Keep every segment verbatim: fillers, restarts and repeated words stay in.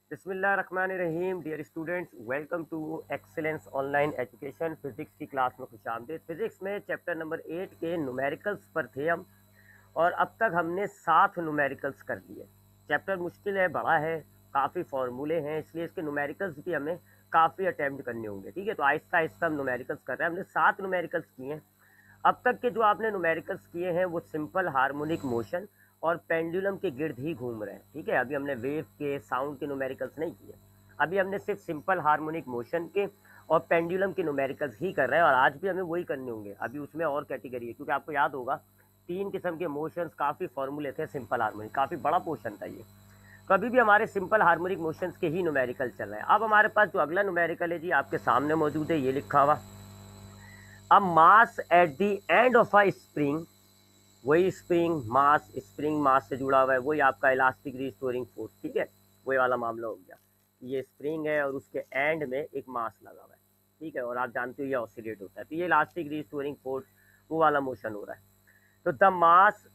बिस्मिल्लाहिर्रहमानिर्रहीम। Dear students, welcome to excellence online education. Physics की class में खुशामदीद। फिजिक्स में चैप्टर नंबर एट के न्यूमेरिकल्स पर थे हम, और अब तक हमने सात न्यूमेरिकल्स कर लिए। चैप्टर मुश्किल है, बड़ा है, काफ़ी फार्मूले हैं, इसलिए इसके न्यूमेरिकल्स भी हमें काफ़ी अटैम्प्ट करने होंगे। ठीक है, तो आहिस्ता आहिस्ता हम न्यूमेरिकल्स कर रहे हैं। हमने सात न्यूमेरिकल्स किए हैं अब तक के। जो आपने न्यूमेरिकल्स किए हैं वो सिंपल हार्मोनिक मोशन और पेंडुलम के गिर्द ही घूम रहे हैं। ठीक है, अभी हमने वेव के, साउंड के न्यूमेरिकल्स नहीं किए। अभी हमने सिर्फ सिंपल हार्मोनिक मोशन के और पेंडुलम के न्यूमेरिकल्स ही कर रहे हैं, और आज भी हमें वही करने होंगे। अभी उसमें और कैटेगरी है, क्योंकि आपको याद होगा तीन किस्म के मोशंस, काफ़ी फॉर्मूले थे सिंपल हार्मोनिक, काफ़ी बड़ा पोर्शन था ये। तो अभी भी हमारे सिंपल हार्मोनिक मोशंस के ही न्यूमेरिकल चल रहे हैं। अब हमारे पास जो अगला न्यूमेरिकल है जी, आपके सामने मौजूद है, ये लिखा हुआ a mass at the end of a spring. वही स्प्रिंग मास, स्प्रिंग मास से जुड़ा हुआ है, वही आपका इलास्टिक रिस्टोरिंग फोर्स। ठीक है, वही वाला मामला हो गया। ये स्प्रिंग है और उसके एंड में एक मास लगा हुआ है। ठीक है, और आप जानते हो ये ऑसिलेट होता है, तो ये इलास्टिक रिस्टोरिंग फोर्स, वो वाला मोशन हो रहा है। तो द मास,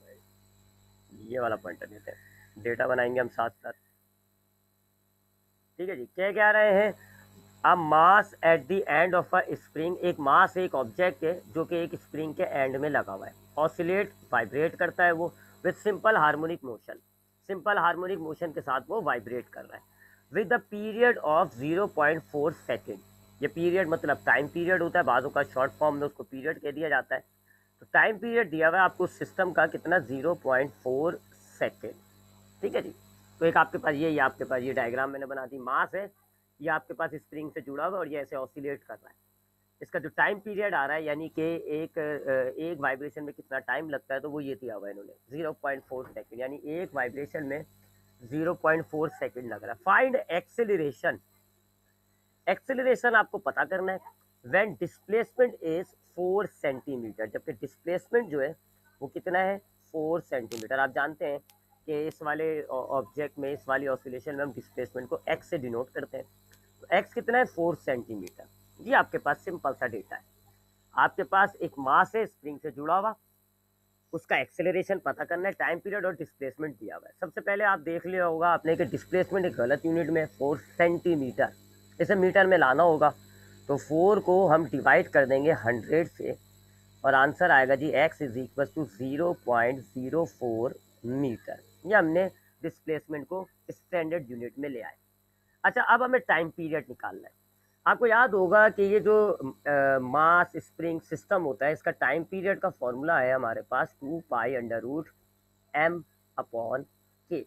ये वाला पॉइंट लेते हैं, डेटा बनाएंगे हम साथ साथ। ठीक है जी, क्या कह रहे हैं? A mass at the end of a spring. एक मास, एक ऑब्जेक्ट है जो कि एक स्प्रिंग के एंड में लगा हुआ है। ऑसिलेट, वाइब्रेट करता है वो with simple harmonic motion. Simple harmonic motion के साथ वो वाइब्रेट कर रहा है with the period of zero point four second. ये पीरियड मतलब टाइम पीरियड होता है, बाजू का शॉर्ट फॉर्म में उसको पीरियड कह दिया जाता है। तो टाइम पीरियड दिया हुआ है आपको सिस्टम का कितना, ज़ीरो पॉइंट फोर सेकेंड। ठीक है जी, तो एक आपके पास ये ये आपके पास ये डायग्राम मैंने बना दी। मास है, ये आपके पास स्प्रिंग से जुड़ा हुआ है और ये ऐसे ऑसिलेट कर रहा है। इसका जो टाइम पीरियड आ रहा है, यानी कि एक एक वाइब्रेशन में कितना टाइम लगता है, तो वो ये दिया हुआ है इन्होंने, ज़ीरो पॉइंट फोर सेकेंड, यानी एक वाइब्रेशन में ज़ीरो पॉइंट फोर सेकेंड लग रहा है। Find acceleration. एक्सेलरेशन आपको पता करना है when displacement is four centimetre, जबकि डिस्प्लेसमेंट जो है वो कितना है, फोर सेंटीमीटर। आप जानते हैं कि इस वाले ऑब्जेक्ट में, इस वाली ऑसिलेशन में हम डिस्प्लेसमेंट को एक्स से डिनोट करते हैं। तो एक्स कितना है, फोर सेंटीमीटर। ये आपके पास सिंपल सा डेटा है। आपके पास एक मास है स्प्रिंग से जुड़ा हुआ, उसका एक्सेलरेशन पता करना है, टाइम पीरियड और डिस्प्लेसमेंट दिया हुआ है। सबसे पहले आप देख लिया होगा आपने कि डिस्प्लेसमेंट एक गलत यूनिट में है, फोर सेंटीमीटर, इसे मीटर में लाना होगा। तो फोर को हम डिवाइड कर देंगे हंड्रेड से, और आंसर आएगा जी x is equal to zero point zero four metre. ये हमने डिस्प्लेसमेंट को स्टैंडर्ड यूनिट में ले आए। अच्छा, अब हमें टाइम पीरियड निकालना है। आपको याद होगा कि ये जो मास स्प्रिंग सिस्टम होता है, इसका टाइम पीरियड का फॉर्मूला है हमारे पास two pi under root m upon k.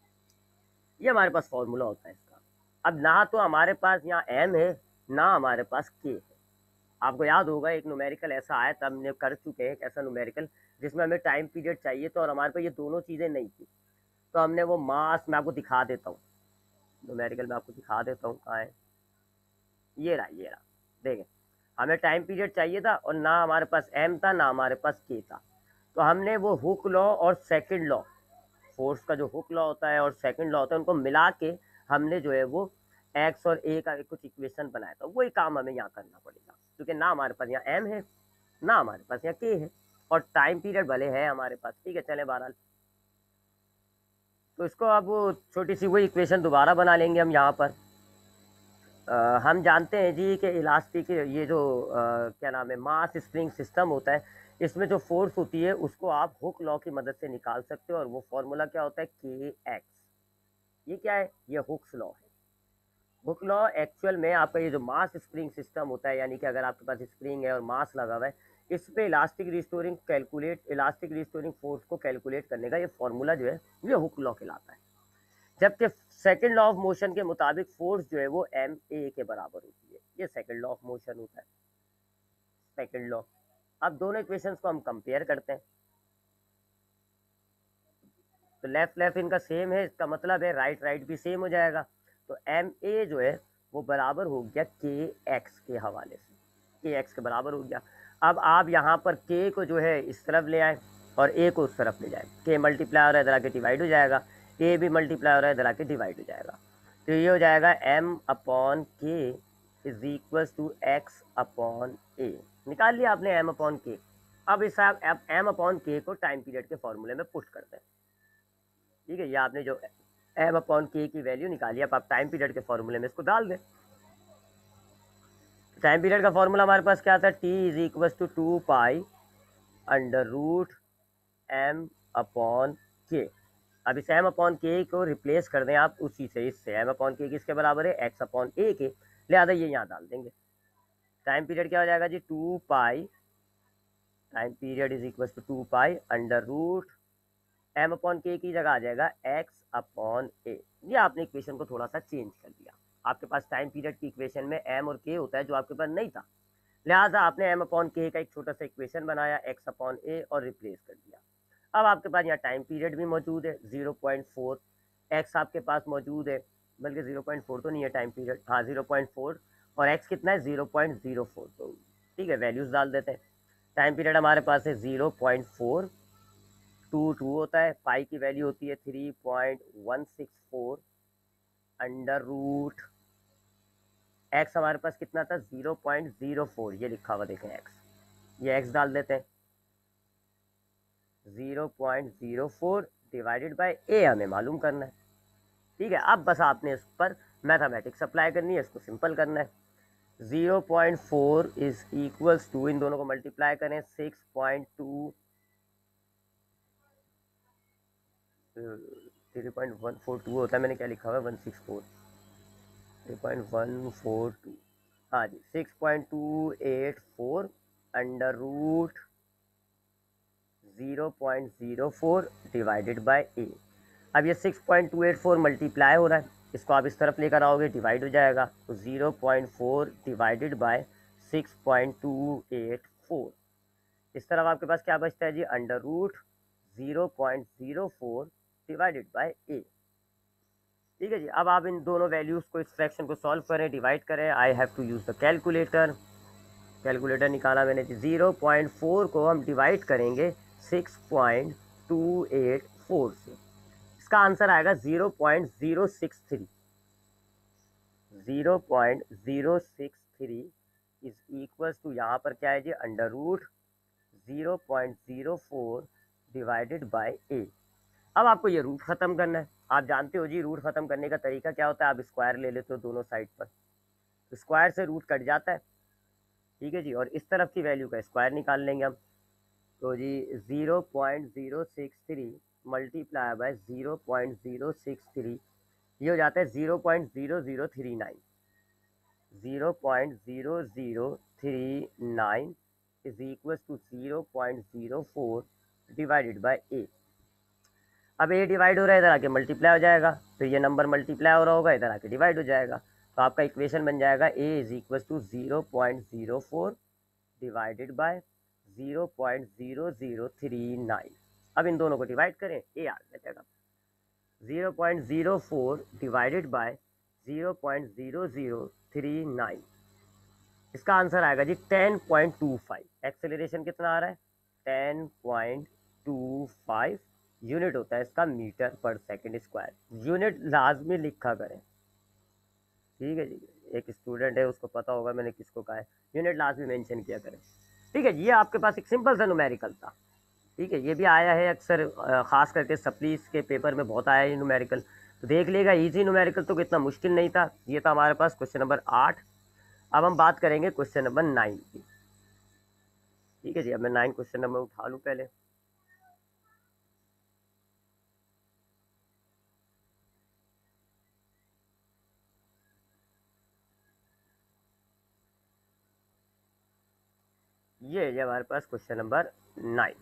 ये हमारे पास फॉर्मूला होता है इसका। अब ना तो हमारे पास यहाँ एम है, ना हमारे पास के है। आपको याद होगा एक न्यूमेरिकल ऐसा आया था, हमने कर चुके हैं एक ऐसा न्यूमेरिकल जिसमें हमें टाइम पीरियड चाहिए था और हमारे पास ये दोनों चीज़ें नहीं थी। तो हमने वो मास, मैं आपको दिखा देता हूँ, न्यूमेरिकल में आपको दिखा देता हूँ कहाँ है। ये रहा, ये रहा, देखें, हमें टाइम पीरियड चाहिए था और ना हमारे पास एम था, ना हमारे पास के था। तो हमने वो हुक लॉ और सेकंड लॉ, फोर्स का जो हुक लॉ होता है और सेकंड लॉ होता है, उनको मिला के हमने जो है वो एक्स और ए का कुछ इक्वेशन बनाया था। वही काम हमें यहाँ करना पड़ेगा, क्योंकि ना हमारे पास यहाँ एम है, ना हमारे पास यहाँ के है, और टाइम पीरियड भले है हमारे पास। ठीक है, चले बहरहाल, तो इसको अब छोटी सी वही इक्वेशन दोबारा बना लेंगे हम यहाँ पर। आ, हम जानते हैं जी कि इलास्टिक, ये जो आ, क्या नाम है, मास स्प्रिंग सिस्टम होता है, इसमें जो फोर्स होती है उसको आप हुक लॉ की मदद से निकाल सकते हो, और वो फॉर्मूला क्या होता है, के एक्स। ये क्या है, ये हुक्स लॉ है। हुक लॉ एक्चुअल में आपका ये जो मास स्प्रिंग सिस्टम होता है, यानी कि अगर आपके पास स्प्रिंग है और मास लगा हुआ है, इस पे elastic restoring calculate, elastic restoring force को कैलकुलेट करने का ये फॉर्मूला जो है ये हुक लॉ कहलाता है। जबकि सेकंड लॉ ऑफ मोशन के मुताबिक फोर्स जो है वो एम ए के बराबर होती है। ये सेकंड लॉ ऑफ मोशन होता है, सेकंड लॉ। अब दोनों इक्वेशंस को हम कंपेयर करते हैं, तो लेफ्ट लेफ्ट इनका सेम है, इसका मतलब है राइट राइट भी सेम हो जाएगा। तो एम ए जो है वो बराबर हो गया के एक्स के हवाले से, के एक्स के बराबर हो गया। अब आप यहाँ पर के को जो है इस तरफ ले आए और ए को उस तरफ ले जाए, के मल्टीप्लाई हो रहा है इधर आके डिवाइड हो जाएगा, ए भी मल्टीप्लाई हो रहा है इधर आके डिवाइड हो जाएगा। तो ये हो जाएगा m upon k is equal to x upon a. निकाल लिया आपने एम अपॉन के। अब इस एम अपॉन के को टाइम पीरियड के फॉर्मूले में पुट करते हैं। ठीक है, ये आपने जो एम अपॉन के की वैल्यू निकालिए। अब आप टाइम पीरियड के फॉर्मूले में इसको डाल दें। टाइम पीरियड का फॉर्मूला हमारे पास क्या था, T is equal to two pi under root m upon k. अब इस एम अपॉन के को रिप्लेस कर दें आप उसी से, इससे एम अपॉन के किसके बराबर है, एक्स अपॉन ए के, लिहाजा ये यहाँ डाल देंगे। टाइम पीरियड क्या हो जाएगा जी, two pi, time period is equal to two pi under root m upon k की जगह आ जाएगा एक्स अपॉन ए। ये आपने इक्वेशन को थोड़ा सा चेंज कर दिया। आपके पास टाइम पीरियड की इक्वेशन में एम और के होता है जो आपके पास नहीं था, लिहाजा आपने एम अपॉन के का एक छोटा सा इक्वेशन बनाया एक्स अपॉन ए और रिप्लेस कर दिया। अब आपके पास यहाँ टाइम पीरियड भी मौजूद है ज़ीरो पॉइंट फोर, एक्स आपके पास मौजूद है, बल्कि ज़ीरो पॉइंट फोर तो नहीं है टाइम पीरियड, हाँ ज़ीरो पॉइंट फोर, और एक्स कितना है ज़ीरो पॉइंट ज़ीरो फोर। तो ठीक है, वैल्यूज़ डाल देते हैं। टाइम पीरियड हमारे पास है zero point four, two two होता है, पाई की वैल्यू होती है three point one six four under root x हमारे पास कितना था, ज़ीरो पॉइंट ज़ीरो फोर, ये लिखा हुआ देखें एक्स, ये एक्स डाल देते हैं, zero point zero four divided by a हमें मालूम करना है। ठीक है, अब बस आपने इस पर मैथमेटिक्स अप्लाई करनी है, इसको सिंपल करना है। Zero point four is equals to, इन दोनों को मल्टीप्लाई करें, six point two three point one four two होता है, मैंने क्या लिखा हुआ है one six four, three point one four two, हाँ जी, six point two eight four under root zero point zero four divided by a. अब ये six point two eight four multiply हो रहा है, इसको आप इस तरफ लेकर आओगे डिवाइड हो जाएगा, तो zero point four divided by six point two eight four, इस तरफ आपके पास क्या बचता है जी, under root zero point zero four divided by a. ठीक है जी, अब आप इन दोनों वैल्यूज़ को, इस फ्रैक्शन को सॉल्व करें, डिवाइड करें। I have to use the calculator, calculator निकाला मैंने जी। ज़ीरो पॉइंट फोर को हम डिवाइड करेंगे six point two eight four से, इसका आंसर आएगा zero point zero six three, zero point zero six three is equals to, यहाँ पर क्या है जी, under root zero point zero four divided by a. अब आपको ये रूट ख़त्म करना है। आप जानते हो जी रूट ख़त्म करने का तरीका क्या होता है, आप स्क्वायर ले लेते हो दोनों साइड पर, तो स्क्वायर से रूट कट जाता है। ठीक है जी, और इस तरफ की वैल्यू का स्क्वायर निकाल लेंगे हम, तो जी zero point zero six three multiply by zero point zero six three, ये हो जाता है zero point zero zero three nine, zero point zero zero three nine is equal to zero point zero four divided by a. अब a divide हो रहा है, इधर आके मल्टीप्लाई हो जाएगा, तो ये नंबर मल्टीप्लाई हो रहा होगा, इधर आके डिवाइड हो जाएगा, तो आपका इक्वेशन बन जाएगा a is equal to zero point zero four divided by zero point zero zero three nine. अब इन दोनों को डिवाइड करें, ए आ जाएगा zero point zero four divided by zero point zero zero three nine, इसका आंसर आएगा जी ten point two five. Acceleration कितना आ रहा है, ten point two five, unit होता है इसका मीटर पर सेकंड स्क्वायर। यूनिट लाजमी लिखा करें, ठीक है जी, एक स्टूडेंट है उसको पता होगा मैंने किसको कहा है, यूनिट लाजमी मेंशन किया करें। ठीक है, ये आपके पास एक सिंपल सा न्यूमेरिकल था। ठीक है, ये भी आया है अक्सर, ख़ास करके सप्लीस के पेपर में बहुत आया है न्यूमेरिकल, तो देख लेगा। इजी न्यूमेरिकल तो कितना मुश्किल नहीं था। ये था हमारे पास क्वेश्चन नंबर आठ। अब हम बात करेंगे क्वेश्चन नंबर नाइन की। ठीक है जी, अब मैं नाइन क्वेश्चन नंबर उठा लूँ पहले। ये है हमारे पास question number nine,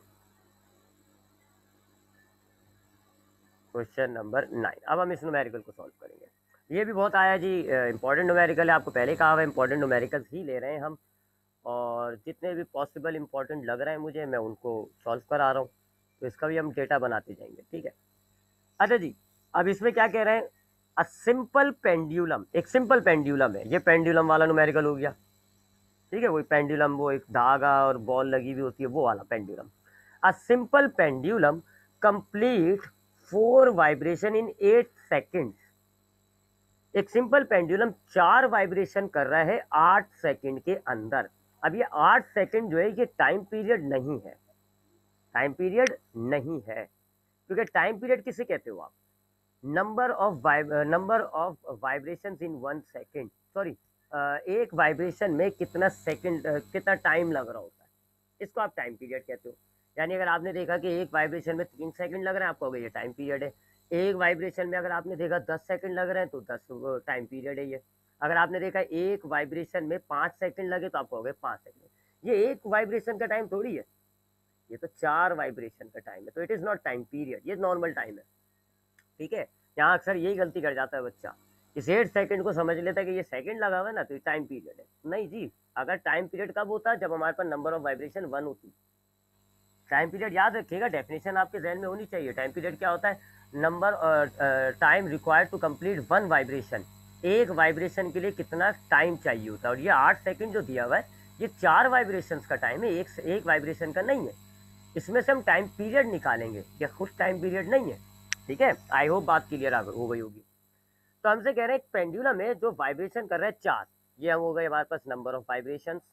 question number nine. अब हम इस न्यूमेरिकल को सॉल्व करेंगे। ये भी बहुत आया जी, इंपॉर्टेंट न्यूमेरिकल है, आपको पहले कहा हुआ इंपॉर्टेंट न्यूमेरिकल्स ही ले रहे हैं हम, और जितने भी पॉसिबल इंपॉर्टेंट लग रहे हैं मुझे, मैं उनको सॉल्व करा रहा हूँ, तो इसका भी हम डेटा बनाते जाएंगे। ठीक है, अच्छा जी, अब इसमें क्या कह रहे हैं, अ सिंपल पेंडुलम, एक सिंपल पेंडुलम है, ये पेंडुलम वाला न्यूमेरिकल हो गया। ठीक है, वही पेंडुलम, वो एक धागा और बॉल लगी हुई होती है, वो वाला pendulum. A simple pendulum complete four vibration in eight second. एक सिंपल पेंडुलम चार वाइब्रेशन कर रहा है आठ सेकंड के अंदर। अब ये आठ सेकंड जो है ये टाइम पीरियड नहीं है, टाइम पीरियड नहीं है, क्योंकि टाइम पीरियड किसे कहते हो आप, number of number of vibrations in one second, sorry, एक वाइब्रेशन में कितना सेकंड, कितना टाइम लग रहा होता है, इसको आप टाइम पीरियड कहते हो। यानी अगर आपने देखा कि एक वाइब्रेशन में तीन सेकंड लग रहे हैं, आपको ये टाइम पीरियड है। एक वाइब्रेशन में अगर आपने देखा दस सेकंड लग रहे हैं, तो दस टाइम पीरियड है ये। अगर आपने देखा एक वाइब्रेशन में पाँच सेकंड लगे, तो आपको हो गए पाँच सेकंड। ये एक वाइब्रेशन का टाइम थोड़ी है, ये तो चार वाइब्रेशन का टाइम है, तो it is not time period, ये नॉर्मल टाइम है। ठीक है, यहाँ अक्सर यही गलती कर जाता है बच्चा, इस एट सेकंड को समझ लेता है कि ये सेकंड लगा हुआ है ना, तो ये टाइम पीरियड है। नहीं जी, अगर टाइम पीरियड कब होता है, जब हमारे पास नंबर ऑफ वाइब्रेशन वन होती। टाइम पीरियड याद रखिएगा, डेफिनेशन आपके जहन में होनी चाहिए। टाइम पीरियड क्या होता है, number time required to complete one vibration, एक वाइब्रेशन के लिए कितना टाइम चाहिए होता है। और ये आठ सेकंड जो दिया हुआ है, ये चार वाइब्रेशन का टाइम है, एक एक वाइब्रेशन का नहीं है। इसमें से हम टाइम पीरियड निकालेंगे, ये खुद टाइम पीरियड नहीं है। ठीक है, आई होप बात क्लियर हो गई होगी। तो हमसे कह रहे हैं पेंडुलम में जो वाइब्रेशन कर रहा है चार, ये हम हो गए हमारे पास number of vibrations.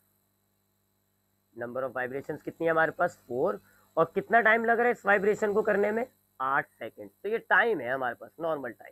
Number of vibrations कितनी है हमारे पास, फोर। और कितना टाइम लग रहा है इस वाइब्रेशन को करने में, आठ सेकंड। तो ये टाइम है हमारे पास, नॉर्मल टाइम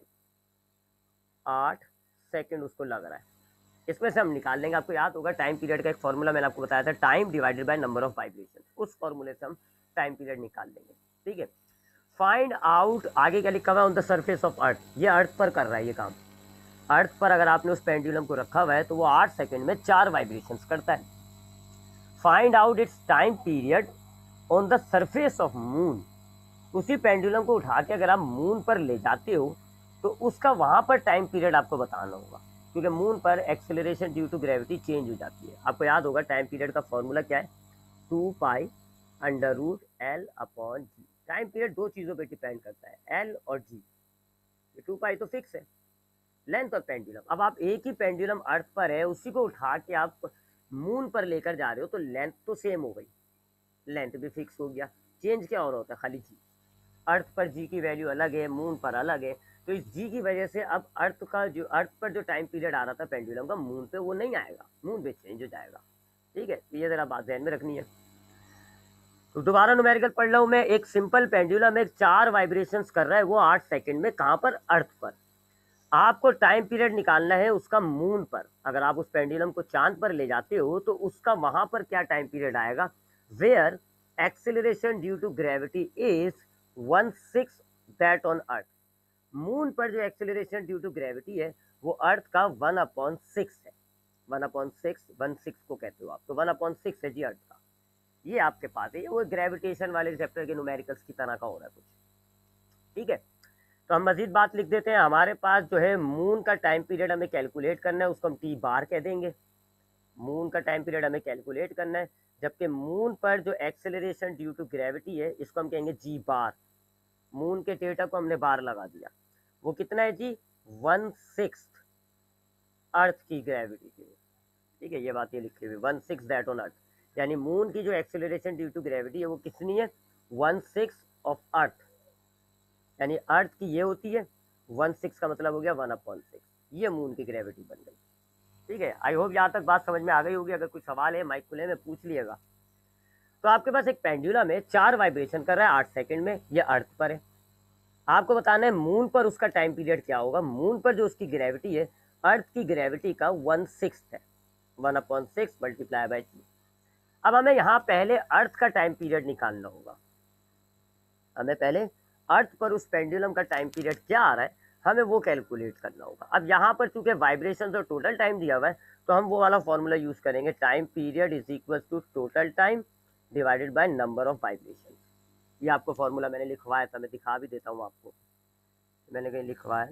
आठ सेकंड उसको लग रहा है। इसमें से हम निकाल लेंगे, आपको याद होगा टाइम पीरियड का एक फॉर्मूला मैंने आपको बताया था, time divided by number of vibration, उस फॉर्मूले से हम टाइम पीरियड निकाल लेंगे। ठीक है, फाइंड आउट, आगे क्या लिखा हुआ है, on the surface of earth, ये अर्थ पर कर रहा है ये काम। अर्थ पर अगर आपने उस पेंडुलम को रखा हुआ है, तो वो आठ सेकंड में चार वाइब्रेशंस करता है। Find out its time period on the surface of moon, उसी पेंडुलम को उठा के अगर आप मून पर ले जाते हो, तो उसका वहां पर टाइम पीरियड आपको बताना होगा, क्योंकि मून पर acceleration due to gravity change हो जाती है। आपको याद होगा टाइम पीरियड का फॉर्मूला क्या है, two pi under root L upon g. Time period दो चीज़ों पे डिपेंड करता है, एल और जी। टू पाई तो फिक्स है, लेंथ और पेंडुलम। अब आप एक ही पेंडुलम अर्थ पर है, उसी को उठा के आप मून पर लेकर जा रहे हो, तो लेंथ तो सेम हो गई, लेंथ भी फिक्स हो गया, चेंज क्या हो रहा होता है, खाली जी। अर्थ पर जी की वैल्यू अलग है, मून पर अलग है, तो इस जी की वजह से अब अर्थ का जो अर्थ पर जो टाइम पीरियड आ रहा था पेंडुलम का, मून पे वो नहीं आएगा, मून पे चेंज हो जाएगा। ठीक है, तो ये जरा बात ध्यान में रखनी है। तो दोबारा न्यूमेरिकल पढ़ रहा हूँ मैं, एक सिंपल पेंडुलम एक चार वाइब्रेशंस कर रहा है, वो आठ सेकंड में, कहाँ पर, अर्थ पर। आपको टाइम पीरियड निकालना है उसका मून पर। अगर आप उस पेंडुलम को चांद पर ले जाते हो, तो उसका वहां पर क्या टाइम पीरियड आएगा, where acceleration due to gravity is one six that on earth. Moon पर जो एक्सेलरेशन ड्यू टू ग्रेविटी है, वो अर्थ का वन अपॉन सिक्स है। One upon six, one six को कहते हो आप, तो वन अपॉन सिक्स है जी अर्थ का। ये आपके पास है, ये वो ग्रेविटेशन वाले चैप्टर के न्यूमेरिकल्स की तरह का हो रहा है कुछ। ठीक है, तो हम मजीद बात लिख देते हैं। हमारे पास जो है मून का टाइम पीरियड हमें कैलकुलेट करना है, उसको हम टी बार कह देंगे। मून का टाइम पीरियड हमें कैलकुलेट करना है, जबकि मून पर जो एक्सेलरेशन ड्यू टू ग्रेविटी है, इसको हम कहेंगे जी बार। मून के डेटा को हमने बार लगा दिया, वो कितना है जी, वन सिक्स अर्थ की ग्रेविटी के। ठीक है, ये बात ये लिखी हुई, one six that on earth, यानी मून की जो एक्सेलरेशन ड्यू टू ग्रेविटी है, वो कितनी है, वन सिक्स ऑफ अर्थ। यानी अर्थ की ये होती है, वन सिक्स का मतलब हो गया वन अपॉन सिक्स, ये मून की ग्रेविटी बन गई। ठीक है, आई होप यहाँ तक बात समझ में आ गई होगी। अगर कुछ सवाल है माइक खुले में पूछ लिएगा। तो आपके पास एक पेंडुलम है, चार वाइब्रेशन कर रहा है आठ सेकंड में, ये अर्थ पर है। आपको बताना है मून पर उसका टाइम पीरियड क्या होगा। मून पर जो उसकी ग्रेविटी है, अर्थ की ग्रेविटी का वन सिक्स है, one upon six multiply by two. अब हमें यहाँ पहले अर्थ का टाइम पीरियड निकालना होगा। हमें पहले अर्थ पर उस पेंडुलम का टाइम पीरियड क्या आ रहा है, हमें वो कैलकुलेट करना होगा। अब यहाँ पर चूंकि वाइब्रेशन और टोटल टाइम दिया हुआ है, तो हम वो वाला फॉर्मूला यूज करेंगे, time period is equal to total time divided by number of vibration. ये आपको फॉर्मूला मैंने लिखवाया था, मैं दिखा भी देता हूँ आपको, मैंने कहीं लिखवाया,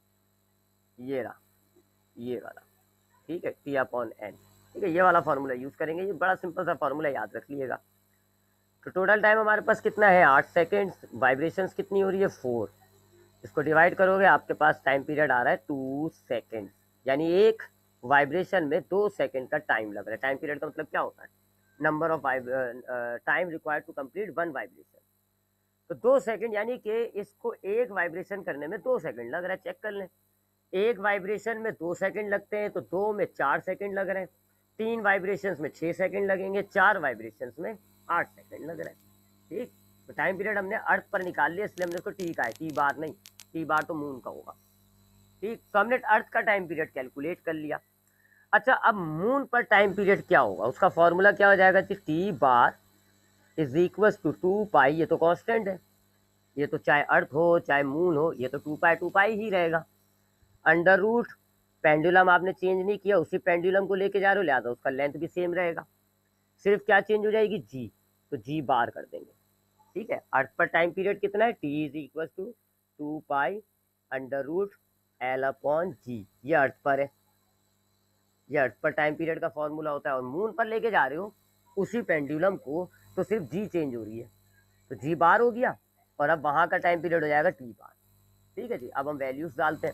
ये रहा, ये वाला। ठीक है, टी अपॉन एन। ठीक है, ये वाला फॉर्मूला यूज करेंगे, ये बड़ा सिंपल सा फॉर्मूला, याद रख लीजिएगा। तो टोटल टाइम हमारे पास कितना है, आठ सेकेंड, वाइब्रेशंस कितनी हो रही है, फोर। इसको डिवाइड करोगे, आपके पास टाइम पीरियड आ रहा है टू सेकेंड, यानी एक वाइब्रेशन में दो सेकेंड का टाइम लग रहा है। टाइम पीरियड का मतलब क्या होता है, number of time required to complete one vibration. तो दो सेकंड, यानी कि इसको एक वाइब्रेशन करने में दो सेकंड लग रहा है। चेक कर लें, एक वाइब्रेशन में दो सेकंड लगते हैं, तो दो में चार सेकंड लग रहे हैं, तीन वाइब्रेशंस में छः सेकंड लगेंगे, चार वाइब्रेशंस में आठ सेकंड लग रहे हैं। ठीक, तो टाइम पीरियड हमने अर्थ पर निकाल लिया, इसलिए हमने इसको टी का है, टी बार नहीं। टी बार तो मून का होगा। ठीक, तो हमने अर्थ का टाइम पीरियड कैलकुलेट कर लिया। अच्छा, अब मून पर टाइम पीरियड क्या होगा, उसका फॉर्मूला क्या हो जाएगा कि T bar is equal to two pi, ये तो कांस्टेंट है, ये तो चाहे अर्थ हो चाहे मून हो, ये तो टू पाई टू पाई ही रहेगा। अंडर रूट पेंडुलम आपने चेंज नहीं किया, उसी पेंडुलम को लेके जा रहे हो, लिहाजा उसका लेंथ भी सेम रहेगा, सिर्फ क्या चेंज हो जाएगी, जी, तो जी बार कर देंगे। ठीक है, अर्थ पर टाइम पीरियड कितना है, T is equal to two pi under root L upon g, ये अर्थ पर है, ये अर्थ पर टाइम पीरियड का फॉर्मूला होता है। और मून पर लेके जा रहे हो उसी पेंडुलम को, तो सिर्फ जी चेंज हो रही है, तो जी बार हो गया, और अब वहां का टाइम पीरियड हो जाएगा टी बार। ठीक है जी, अब हम वैल्यूज डालते हैं।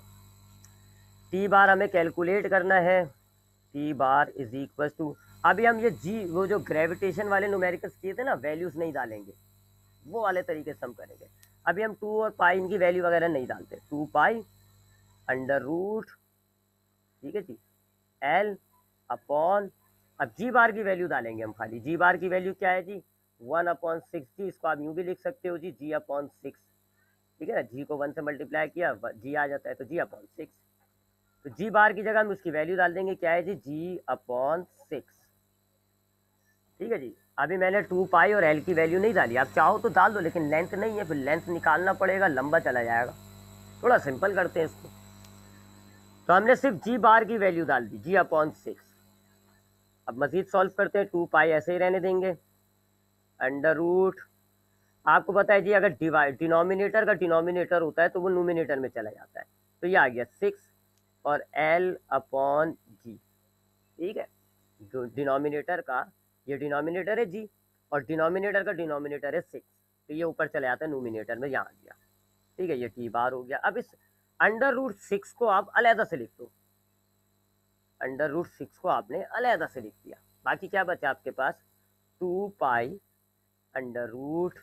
टी बार हमें कैलकुलेट करना है, T bar is equal to, अभी हम ये जी वो जो ग्रेविटेशन वाले न्यूमेरिकल्स किए थे ना, वैल्यूज नहीं डालेंगे, वो वाले तरीके से हम करेंगे। अभी हम टू और पाई इनकी वैल्यू वगैरह नहीं डालते, टू पाई अंडर रूट, ठीक है जी, एल अपॉन, अब जी बार की वैल्यू डालेंगे हम खाली, जी बार की वैल्यू क्या है g, one upon six g, इसको आप यूँ भी लिख सकते हो जी, जी अपॉन सिक्स, ठीक है ना, जी को वन से मल्टीप्लाई किया, जी आ जाता है, तो जी अपॉन सिक्स, तो जी बार की जगह हम उसकी वैल्यू डाल देंगे, क्या है जी, जी अपॉन सिक्स। ठीक है जी, अभी मैंने टू पाई और एल की वैल्यू नहीं डाली, आप चाहो तो डाल दो, लेकिन लेंथ नहीं है, फिर लेंथ निकालना पड़ेगा, लंबा चला जाएगा, थोड़ा सिंपल करते हैं इसको। तो हमने सिर्फ जी बार की वैल्यू डाल दी, जी अपॉन सिक्स। अब मजीद सॉल्व करते हैं, टू पाई ऐसे ही रहने देंगे, अंडर रूट, आपको पता है जी अगर डिवाइड डिनोमिनेटर का डिनोमिनेटर होता है तो वो नोमिनेटर में चला जाता है, तो ये आ गया सिक्स और एल अपॉन जी। ठीक है, जो डिनोमिनेटर का, ये डिनोमिनेटर है जी, और डिनोमिनेटर का डिनोमिनेटर है सिक्स, तो ये ऊपर चला जाता है नोमिनेटर में, यहाँ आ गया। ठीक है, ये टी बार हो गया। अब इस अंडर रूट सिक्स को आप अलहदा से लिख दो, अंडर रूट सिक्स को आपने अलहदा से लिख दिया, बाकी क्या बचा आपके पास, two pi under root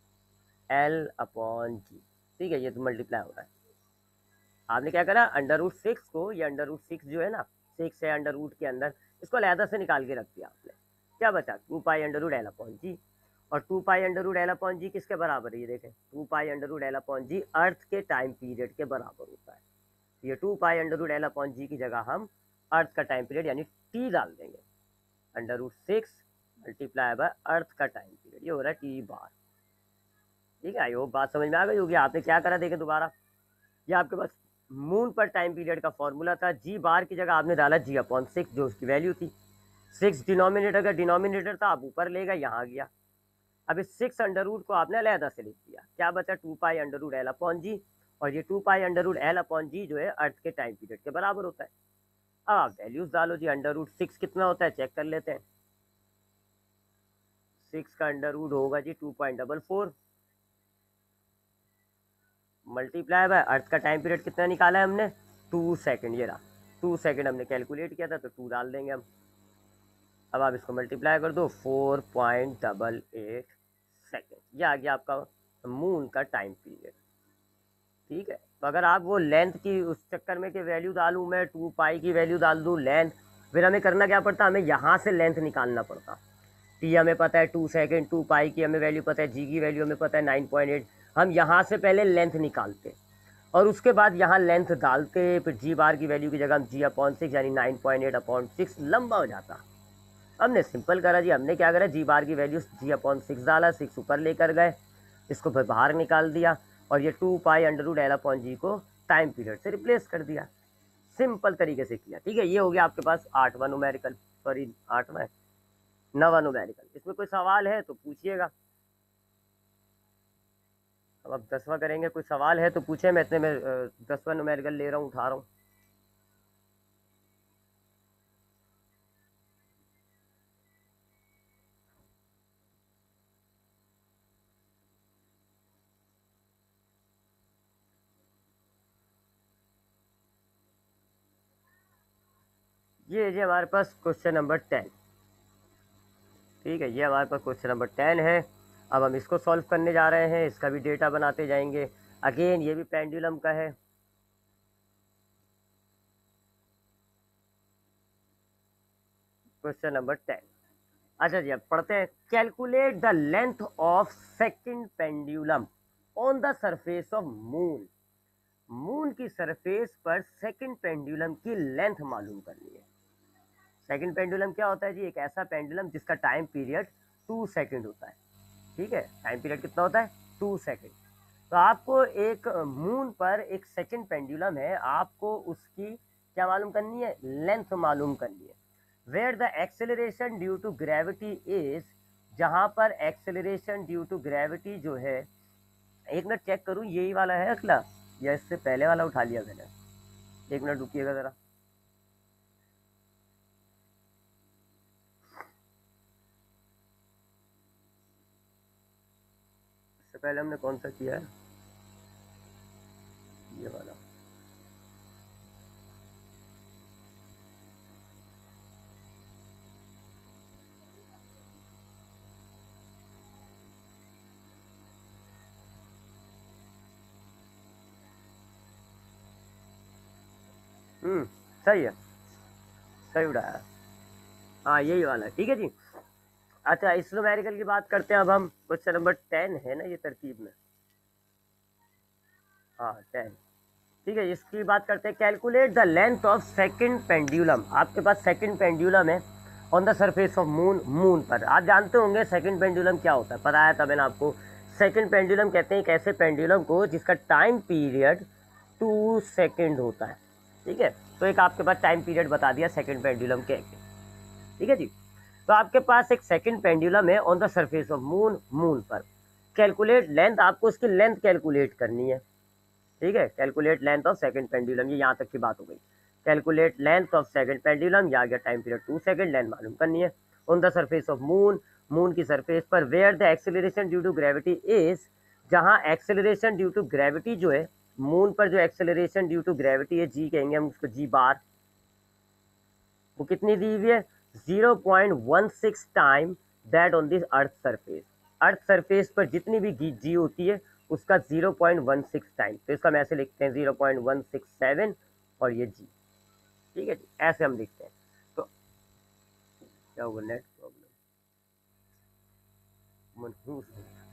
L upon g. ठीक है, ये तो मल्टीप्लाई हो रहा है, आपने क्या करा, अंडर रूट सिक्स को, ये अंडर रूट सिक्स जो है ना, सिक्स है अंडर रूट के अंदर, इसको अलहदा से निकाल के रख दिया आपने, क्या बचा, two pi under root L upon g, और two pi under root L upon g किसके बराबर है, ये देखें, two pi under root L upon g earth के टाइम पीरियड के बराबर होता है। ये two pi under root L upon g की जगह हम अर्थ का टाइम पीरियड यानी टी डाल देंगे, under root six multiply by earth का टाइम पीरियड, ये हो रहा है टी बार। ठीक है, आई होप बात समझ में आ गई होगी। आपने क्या करा देखें दोबारा, ये आपके पास मून पर टाइम पीरियड का फॉर्मूला था, जी बार की जगह आपने डाला जी अपॉन सिक्स, जो उसकी वैल्यू थी, सिक्स डिनोमिनेटर का डिनोमिनेटर था, आप ऊपर ले गए, यहाँ आ गया। अब इस सिक्स अंडर रूट को आपने अलहदा से लिख दिया, क्या बचा, two pi under root L upon g, और ये two pi under root L upon g जो है अर्थ के टाइम पीरियड के बराबर होता है। अब आप वैल्यूज डालो जी, अंडर रूट सिक्स कितना होता है चेक कर लेते हैं, सिक्स का अंडर रूट होगा जी two point double four multiply by earth का टाइम पीरियड कितना निकाला है हमने, टू सेकेंड, ये रहा टू सेकेंड हमने कैलकुलेट किया था, तो टू डाल देंगे हम। अब आप इसको मल्टीप्लाई कर दो, four point double eight second, ये आ गया आपका मून का टाइम पीरियड। ठीक है, तो अगर आप वो लेंथ की उस चक्कर में कि वैल्यू डालूँ मैं, टू पाई की वैल्यू डाल दूँ लेंथ, फिर हमें करना क्या पड़ता, हमें यहाँ से लेंथ निकालना पड़ता, टी हमें पता है टू सेकेंड, टू पाई की हमें वैल्यू पता है, जी की वैल्यू हमें पता है नाइन पॉइंट एट, हम यहाँ से पहले लेंथ निकालते और उसके बाद यहाँ लेंथ डालते, फिर जी बार की वैल्यू की जगह हम जी अपॉन सिक्स यानी nine point eight upon six, लंबा हो जाता। हमने सिंपल करा जी, हमने क्या करा, जी बार की वैल्यू जी अपॉन सिक्स डाला, सिक्स ऊपर लेकर गए, इसको फिर बाहर निकाल दिया, और ये two pi under root L upon g को टाइम पीरियड से रिप्लेस कर दिया, सिंपल तरीके से किया। ठीक है, ये हो गया आपके पास आठवां न्यूमेरिकल, सॉरी आठवां नवा न्यूमेरिकल। इसमें कोई सवाल है तो पूछिएगा, अब अब दसवां करेंगे, कोई सवाल है तो पूछे, मैं इतने में दसवां न्यूमेरिकल ले रहा हूँ, उठा रहा हूँ। ये है जी हमारे पास क्वेश्चन नंबर टेन। ठीक है, ये हमारे पास क्वेश्चन नंबर टेन है। अब हम इसको सॉल्व करने जा रहे हैं, इसका भी डेटा बनाते जाएंगे। अगेन ये भी पेंडुलम का है। क्वेश्चन नंबर टेन, अच्छा जी अब पढ़ते हैं। Calculate the length of second pendulum on the surface of moon moon की सरफेस पर सेकंड पेंडुलम की लेंथ मालूम करनी है। सेकंड पेंडुलम क्या होता है जी? एक ऐसा पेंडुलम जिसका टाइम पीरियड टू सेकंड होता है। ठीक है, टाइम पीरियड कितना होता है? Two second. तो आपको एक मून पर एक सेकंड पेंडुलम है, आपको उसकी क्या मालूम करनी है? लेंथ मालूम करनी है। Where the acceleration due to gravity is, जहां पर एक्सेलरेशन ड्यू टू ग्रेविटी जो है, एक मिनट चेक करूं यही वाला है अगला या इससे पहले वाला उठा लिया मैंने? एक मिनट रुकिएगा जरा। इससे पहले हमने कौन सा किया है? ये वाला। हम्म सही है, सही उड़ाया। हाँ यही वाला है, ठीक है जी। अच्छा, इस्लोमेरिकल की बात करते हैं अब हम। क्वेश्चन नंबर टेन है ना ये तरकीब में? हाँ टेन, ठीक है। इसकी बात करते हैं। Calculate the length of second pendulum. आपके पास सेकंड पेंडुलम है on the surface of moon, moon पर। आप जानते होंगे सेकंड पेंडुलम क्या होता है, पता है तब मैंने आपको। सेकंड पेंडुलम कहते हैं एक ऐसे पेंडुलम को जिसका टाइम पीरियड टू सेकंड होता है। ठीक है, तो एक आपके पास टाइम पीरियड बता दिया सेकंड पेंडुलम के। ठीक है जी। तो आपके पास एक सेकंड पेंडुलम है on the surface of moon, moon पर। कैलकुलेट लेंथ, आपको उसकी लेंथ कैलकुलेट करनी है। ठीक है, calculate length of second pendulum, ये यहाँ तक की बात हो गई। Calculate length of second pendulum, या गया time period two second, length मालूम करनी है। On the surface of moon, moon की सरफेस पर। Where the acceleration due to gravity is, जहाँ एक्सेलरेशन ड्यू टू ग्रेविटी जो है मून पर, जो एक्सेलरेशन ड्यू टू ग्रेविटी है, जी कहेंगे हम उसको, जी बार, वो कितनी दी हुई है? Zero point one six time that on this earth surface. Earth surface पर जितनी भी जी होती है उसका zero point one six time. तो इसका हम ऐसे लिखते हैं zero point one six seven और ये जी। ठीक है जी, ऐसे हम लिखते हैं। तो क्या होगा? नेट प्रॉब्लम मनहूस।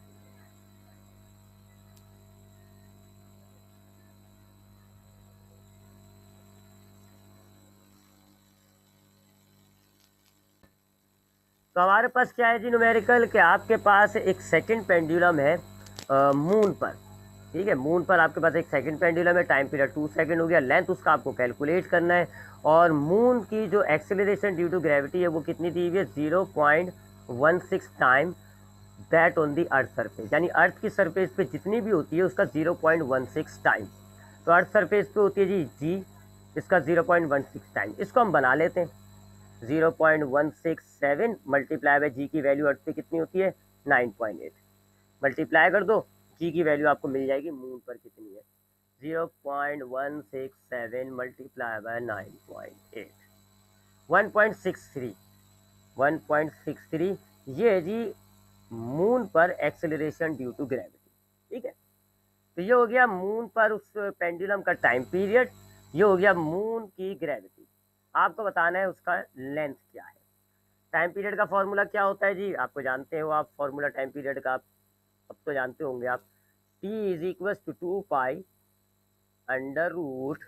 तो हमारे पास क्या है जी न्यूमेरिकल, कि आपके पास एक सेकंड पेंडुलम है मून पर। ठीक है, मून पर आपके पास एक सेकंड पेंडुलम है, टाइम पीरियड टू सेकंड हो गया। लेंथ उसका आपको कैलकुलेट करना है। और मून की जो एक्सेलरेशन ड्यू टू ग्रेविटी है वो कितनी दी हुई है? Zero point one six time that on the earth surface. यानी अर्थ की सरफेस पे जितनी भी होती है उसका zero point one six time. तो अर्थ सरफेस पे होती है जी जी, इसका zero point one six time. इसको हम बना लेते हैं। Zero point one six seven multiply by g की वैल्यू अर्थ पे कितनी होती है? Nine point eight. मल्टीप्लाई कर दो, जी की वैल्यू आपको मिल जाएगी मून पर कितनी है? Zero point one six seven multiply by nine point eight, one point six three. One point six three ये है जी मून पर एक्सेलरेशन ड्यू टू ग्रेविटी। ठीक है, तो ये हो गया मून पर उस पेंडुलम का टाइम पीरियड, ये हो गया मून की ग्रेविटी। आपको बताना है उसका लेंथ क्या है। टाइम पीरियड का फॉर्मूला क्या होता है जी? आपको जानते हो आप फॉर्मूला टाइम पीरियड का, आप अब तो जानते होंगे आप। T is equal to two pi under root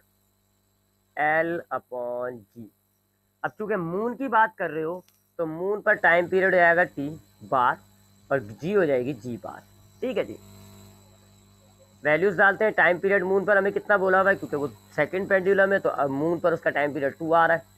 L upon g. अब चूंकि मून की बात कर रहे हो तो मून पर टाइम पीरियड हो जाएगा टी बार और जी हो जाएगी जी बार। ठीक है जी, वैल्यूज डालते हैं। टाइम पीरियड मून पर हमें कितना बोला हुआ है, क्योंकि वो सेकंड पेंडुलम है तो अब मून पर उसका टाइम पीरियड टू आ रहा है।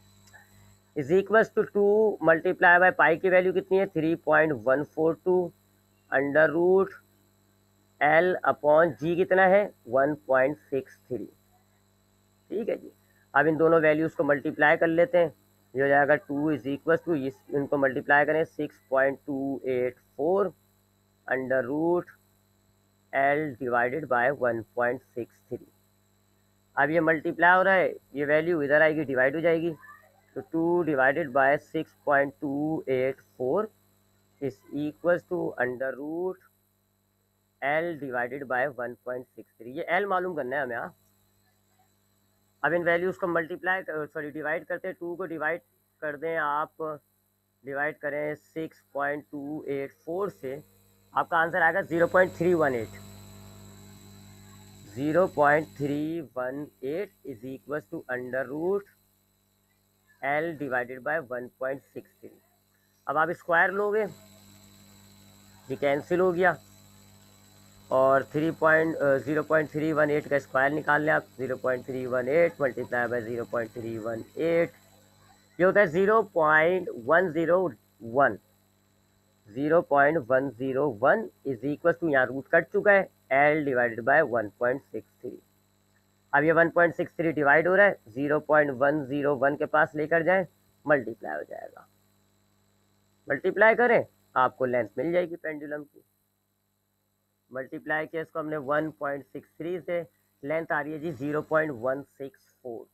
Is equal to two multiply by pi की वैल्यू कितनी है? Three point one four two under root L upon g कितना है? One point six three. ठीक है जी, अब इन दोनों वैल्यूज को मल्टीप्लाई कर लेते हैं। ये हो जाएगा टू इज इक्वल टू, इनको मल्टीप्लाई करें, six point two eight four under root L divided by one point six three. अब ये मल्टीप्लाई हो रहा है, ये वैल्यू इधर आएगी, डिवाइड हो जाएगी। तो two divided by six point two eight four is equal to under root L divided by one point six three. ये एल मालूम करना है हमें। हाँ, अब इन वैल्यूज़ को मल्टीप्लाई सॉरी डिवाइड करते हैं। टू को डिवाइड कर दें आप, डिवाइड करें six point two eight four से, आपका आंसर आएगा zero point three one eight. Zero point three one eight is equal to under root L divided by one point six three. अब आप स्क्वायर लोगे, ये कैंसिल हो गया, और three point zero point three one eight का square निकाल लें आप, zero point three one eight multiply by zero point three one eight, ये होता है zero point one zero one. Zero point one zero one is equal to, यहाँ root cut चुका है, L divided by one point six three. अब ये one point six three divide हो रहा है, zero point one zero one के पास लेकर जाएं, मल्टीप्लाई हो जाएगा, मल्टीप्लाई करें आपको लेंथ मिल जाएगी पेंडुलम की। मल्टीप्लाई किया इसको हमने वन पॉइंट सिक्स थ्री से, लेंथ आ रही है जी zero point one six four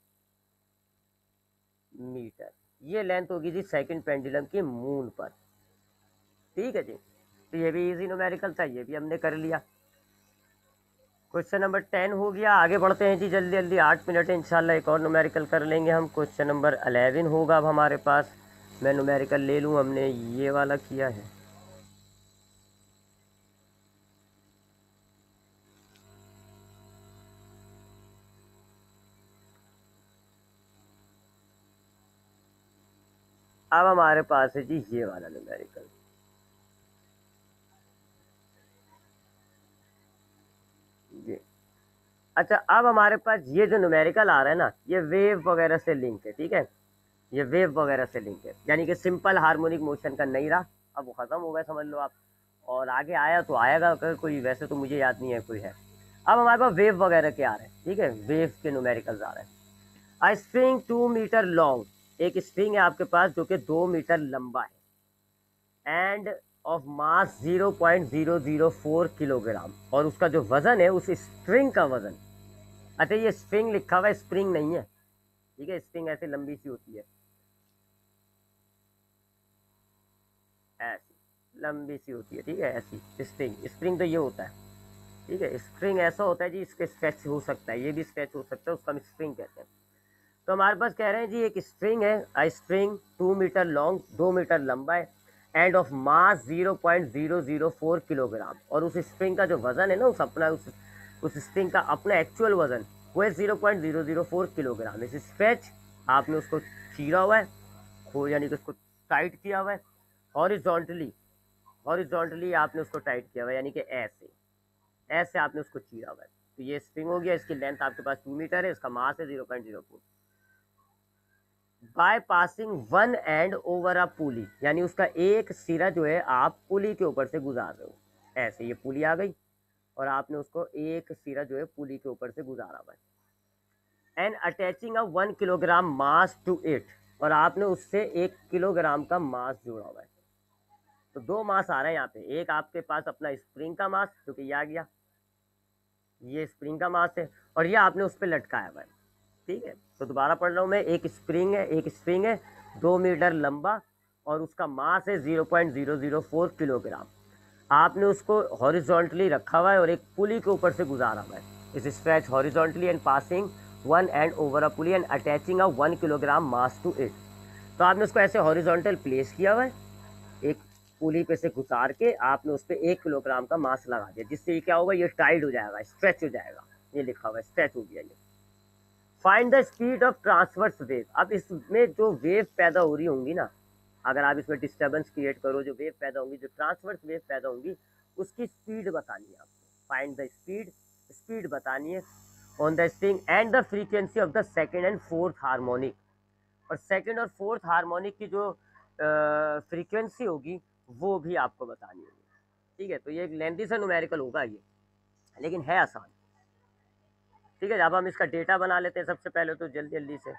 metre. ये लेंथ होगी जी सेकंड पेंडुलम की मून पर। ठीक है जी, तो ये भी इजी न्यूमेरिकल था, ये भी हमने कर लिया। क्वेश्चन नंबर टेन हो गया। आगे बढ़ते हैं जी जल्दी जल्दी, आठ मिनट है, इंशाल्लाह एक और न्यूमेरिकल कर लेंगे हम। क्वेश्चन नंबर अलेवन होगा अब हमारे पास। मैं न्यूमेरिकल ले लूँ, हमने ये वाला किया है। अब हमारे पास है जी ये वाला न्यूमेरिकल। ये अच्छा, अब हमारे पास ये जो न्यूमेरिकल आ रहा है ना, ये वेव वगैरह से लिंक है। ठीक है, ये वेव वगैरह से लिंक है, यानी कि सिंपल हार्मोनिक मोशन का नहीं रहा, अब वो ख़त्म हो गया समझ लो आप, और आगे आया तो आएगा अगर कोई, वैसे तो मुझे याद नहीं है कोई है। अब हमारे पास वेव वगैरह के आ रहे हैं। ठीक है, वेव के न्यूमेरिकल्स आ रहे हैं। A string two metre long, एक स्ट्रिंग है आपके पास जो कि दो मीटर लंबा है, and of mass zero point zero zero four kilogram, और उसका जो वजन है उस स्ट्रिंग का वजन, अच्छा ये स्ट्रिंग लिखा हुआ है, स्प्रिंग नहीं है। ठीक है, स्ट्रिंग ऐसे लंबी सी होती है, ऐसी लंबी सी होती है। ठीक है, ऐसी स्ट्रिंग, स्प्रिंग तो ये होता है। ठीक है, स्ट्रिंग ऐसा होता है जी, इसके स्ट्रेच हो सकता है, ये भी स्ट्रेच हो सकता है, उसका हम स्ट्रिंग कहते हैं। तो हमारे पास कह रहे हैं जी एक स्ट्रिंग है, a string two metre long, दो मीटर लंबा है, and of mass zero point zero zero four kilogram, और उस स्ट्रिंग का जो वजन है ना, उस अपना उस उस स्ट्रिंग का अपना एक्चुअल वजन वो है zero point zero zero four kilogram. Is stretch आपने उसको चीरा हुआ है, खो यानी कि उसको टाइट किया हुआ है, हॉरिजॉन्टली, हॉरिजॉन्टली आपने उसको टाइट किया हुआ है, यानी कि ऐसे ऐसे आपने उसको चीरा हुआ है। तो ये स्ट्रिंग हो गया, इसकी लेंथ आपके पास टू मीटर है, इसका मास है zero point zero four. By passing one end over a pulley, यानी उसका एक सिरा जो है आप पुली के ऊपर से गुजार रहे हो, ऐसे ये पुली आ गई और आपने उसको एक सिरा जो है पुली के ऊपर से गुजारा हुआ है, and attaching a one kilogram mass to it, और आपने उससे एक किलोग्राम का मास जोड़ा हुआ है। तो दो मास आ रहे हैं यहाँ पे, एक आपके पास अपना स्प्रिंग का मास जो कि ये आ गया, ये स्प्रिंग का मास है, और ये आपने उस पर लटकाया हुआ है। ठीक है, तो दोबारा पढ़ रहा हूँ मैं, एक स्प्रिंग है, एक स्प्रिंग है दो मीटर लंबा, और उसका मास है zero point zero zero four kilogram. आपने उसको हॉरिजॉन्टली रखा हुआ है और एक पुली के ऊपर से गुजारा हुआ है। Is stretch horizontally and passing one end over a pulley and attaching a one kilogram mass to it. तो आपने उसको ऐसे हॉरिजॉन्टल प्लेस किया हुआ है, एक पुली पे से गुजार के आपने उस पर एक किलोग्राम का मास लगा दिया, जिससे ये क्या होगा, ये टाइट हो जाएगा, स्ट्रेच हो जाएगा, ये लिखा हुआ है स्ट्रेच हो गया ये। Find the speed of transverse wave, अब इसमें जो वेव पैदा हो रही होंगी ना, अगर आप इसमें डिस्टर्बेंस क्रिएट करो, जो वेव पैदा होंगी, जो ट्रांसवर्स वेव पैदा होंगी, उसकी स्पीड बतानी है आपको। फाइंड द स्पीड, स्पीड बतानी है on the string, and the frequency of the second and fourth harmonic, और सेकंड और फोर्थ हार्मोनिक की जो फ्रीक्वेंसी होगी वो भी आपको बतानी होगी। ठीक है, तो ये एक लेंथी सा न्यूमेरिकल होगा ये, लेकिन है आसान। ठीक है, अब हम इसका डेटा बना लेते हैं सबसे पहले तो जल्दी जल्दी से।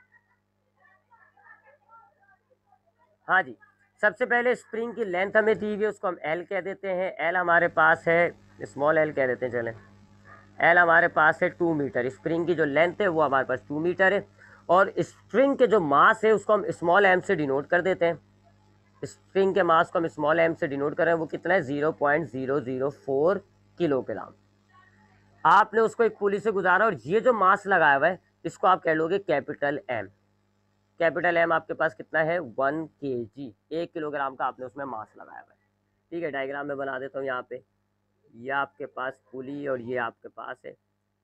हाँ जी, सबसे पहले स्प्रिंग की लेंथ हमें दी हुई है, उसको हम एल कह देते हैं। एल हमारे पास है, स्मॉल एल कह देते हैं, चलें एल हमारे पास है टू मीटर। स्प्रिंग की जो लेंथ है वो हमारे पास टू मीटर है, और स्प्रिंग के जो मास है उसको हम स्मॉल एम से डिनोट कर देते हैं। स्प्रिंग के मास को हम स्मॉल एम से डिनोट कर रहे हैं, वो कितना है, zero point zero zero four kilogram. आपने उसको एक पुली से गुजारा, और ये जो मास लगाया हुआ है इसको आप कह लोगे कैपिटल एम। कैपिटल एम आपके पास कितना है, वन के जी, एक किलोग्राम का आपने उसमें मास लगाया हुआ है। ठीक है, डायग्राम में बना देता हूँ यहाँ पे, ये आपके पास पुली और ये आपके पास है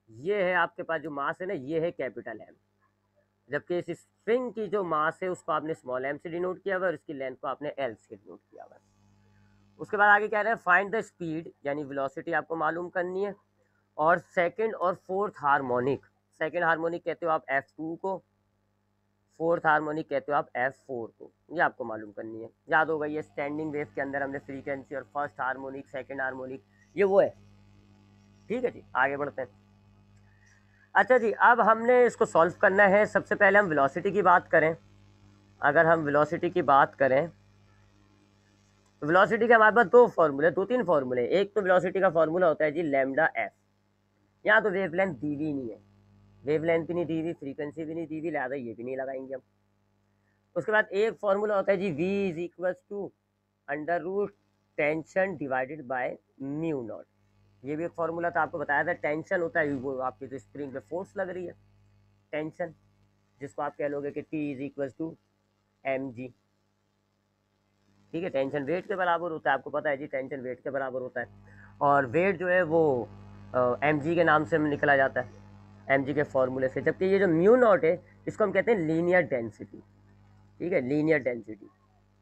ये है आपके पास जो मास है ना, ये है कैपिटल एम, जबकि इस स्ट्रिंग की जो मास है उसको आपने स्मॉल एम से डिनोट किया हुआ है और इसकी लेंथ को आपने एल से डिनोट किया हुआ है। उसके बाद आगे कह रहे हैं फाइंड द स्पीड, यानी वेलोसिटी आपको मालूम करनी है, और सेकंड और फोर्थ हार्मोनिक, सेकंड हार्मोनिक कहते हो आप एफ टू को, फोर्थ हार्मोनिक कहते हो आप एफ फोर को, ये आपको मालूम करनी है। याद होगा ये स्टैंडिंग वेव के अंदर हमने फ्रीक्वेंसी और फर्स्ट हार्मोनिक सेकंड हार्मोनिक ये वो है। ठीक है जी, आगे बढ़ते हैं। अच्छा जी, अब हमने इसको सॉल्व करना है। सबसे पहले हम वेलोसिटी की बात करें। अगर हम वेलोसिटी की बात करें तो वेलोसिटी के हमारे पास दो फॉर्मूले, दो तीन फॉर्मूले। एक तो वेलोसिटी का फॉर्मूला होता है जी लैम्डा एफ। यहाँ तो वेवलेंथ दी हुई नहीं है, वेवलेंथ भी नहीं दी हुई, फ्रीक्वेंसी भी नहीं दी हुई, लिहाजा ये भी नहीं लगाएंगे हम। उसके बाद एक फॉर्मूला होता है जी v is equal to under root tension divided by mu naught. ये भी एक फॉर्मूला था, आपको बताया था। टेंशन होता है वो आपकी जो स्प्रिंग पे फोर्स लग रही है, टेंशन, जिसको आप कह लोगे कि T is equal to m g. ठीक है, टेंशन वेट के बराबर होता है, आपको पता है जी, टेंशन वेट के बराबर होता है। और वेट जो है वो एम जी के नाम से निकला जाता है, एम जी के फॉर्मूले से। जबकि ये जो म्यू नॉट है इसको हम कहते हैं लीनियर डेंसिटी। ठीक है, लीनियर डेंसिटी,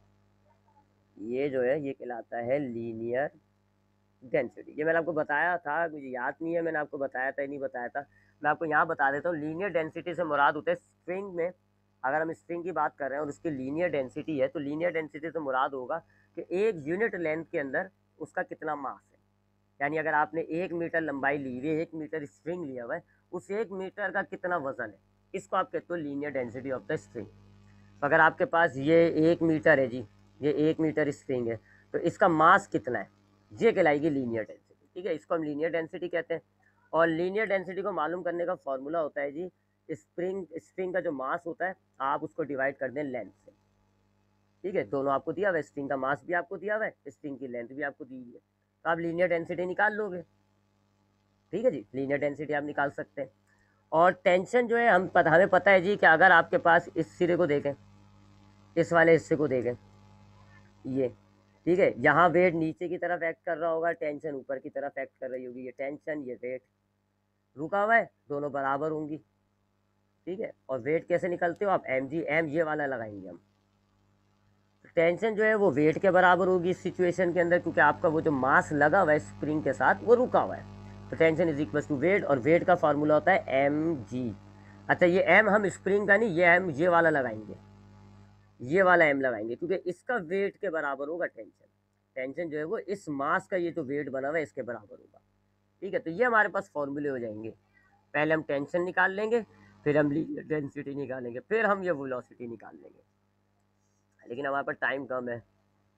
ये जो है ये कहलाता है लीनियर डेंसिटी। ये मैंने आपको बताया था, मुझे याद नहीं है मैंने आपको बताया था या नहीं बताया था, मैं आपको यहाँ बता देता हूँ। लीनियर डेंसिटी से मुराद होता है स्ट्रिंग में, अगर हम स्ट्रिंग की बात कर रहे हैं और उसकी लीनियर डेंसिटी है, तो लीनियर डेंसिटी से मुराद होगा कि एक यूनिट लेंथ के अंदर उसका कितना मास है। यानी अगर आपने एक मीटर लंबाई ली हुई है, एक मीटर स्ट्रिंग लिया हुआ है, उस एक मीटर का कितना वजन है, इसको आप कहते हो linear density of the string. अगर आपके पास ये एक मीटर है जी, ये एक मीटर स्ट्रिंग है, तो इसका मास कितना है, ये कहलाएगी लीनियर डेंसिटी। ठीक है, इसको हम लीनियर डेंसिटी कहते हैं। और लीनियर डेंसिटी को मालूम करने का फॉर्मूला होता है जी, स्प्रिंग स्ट्रिंग का जो मास होता है आप उसको डिवाइड कर दें लेंथ से। ठीक है, दोनों आपको दिया हुआ है, स्ट्रिंग का मास भी आपको दिया हुआ है, स्ट्रिंग की लेंथ भी आपको दी हुई है, तो आप लीनियर डेंसिटी निकाल लोगे। ठीक है जी, लीनियर डेंसिटी आप निकाल सकते हैं। और टेंशन जो है हम पता हमें पता है जी कि अगर आपके पास इस सिरे को देखें, इस वाले हिस्से को देखें, ये ठीक है, यहाँ वेट नीचे की तरफ एक्ट कर रहा होगा, टेंशन ऊपर की तरफ एक्ट कर रही होगी। ये टेंशन, ये वेट रुका हुआ है, दोनों बराबर होंगी। ठीक है, और वेट कैसे निकलते हो आप, एम जी, एम ये वाला लगाएंगे हम। टेंशन जो है वो वेट के बराबर होगी इस सिचुएशन के अंदर, क्योंकि आपका वो जो मास लगा हुआ है स्प्रिंग के साथ वो रुका हुआ है, तो tension is equal to weight, और वेट का फॉर्मूला होता है एम जी। अच्छा, ये एम हम स्प्रिंग का नहीं, ये एम ये वाला लगाएंगे, ये वाला एम लगाएंगे, क्योंकि इसका वेट के बराबर होगा टेंशन। टेंशन जो है वो इस मास का ये जो वेट बना हुआ है इसके बराबर होगा। ठीक है, तो ये हमारे पास फॉर्मूले हो जाएंगे। पहले हम टेंशन निकाल लेंगे, फिर हम डेंसिटी निकालेंगे, फिर हम ये वेलोसिटी निकाल लेंगे, लेकिन हमारे पास टाइम कम है।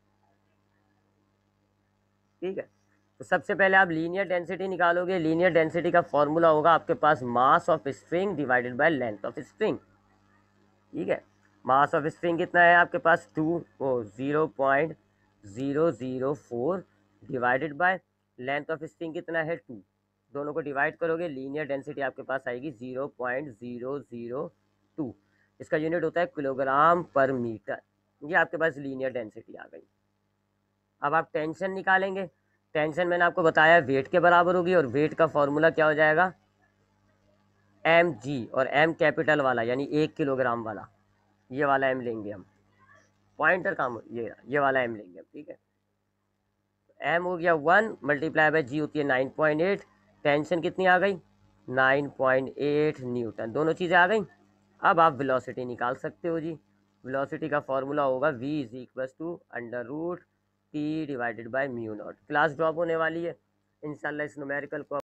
ठीक है, तो सबसे पहले आप लीनियर डेंसिटी निकालोगे। लीनियर डेंसिटी का फॉर्मूला होगा आपके पास mass of string divided by length of string. ठीक है, मास ऑफ स्ट्रिंग कितना है आपके पास, two o zero point zero zero four divided by length of string कितना है, टू। दोनों को डिवाइड करोगे, लीनियर डेंसिटी आपके पास आएगी zero point zero zero two. इसका यूनिट होता है किलोग्राम पर मीटर। ये आपके पास लीनियर डेंसिटी आ गई। अब आप टेंशन निकालेंगे। टेंशन मैंने आपको बताया वेट के बराबर होगी, और वेट का फॉर्मूला क्या हो जाएगा, एम जी, और एम कैपिटल वाला यानी एक किलोग्राम वाला, ये वाला एम लेंगे हम, पॉइंटर काम ये ये वाला एम लेंगे हम। ठीक है, एम हो गया वन, मल्टीप्लाई बाय जी होती है नाइन पॉइंट एट, टेंशन कितनी आ गई, नाइन पॉइंट एट न्यूटन, दोनों चीज़ें आ गई। अब आप वेलोसिटी निकाल सकते हो जी। वेलोसिटी का फॉर्मूला होगा v is equal to under root T divided by mu naught. Class drop होने वाली है, इंशाल्लाह इस न्यूमेरिकल को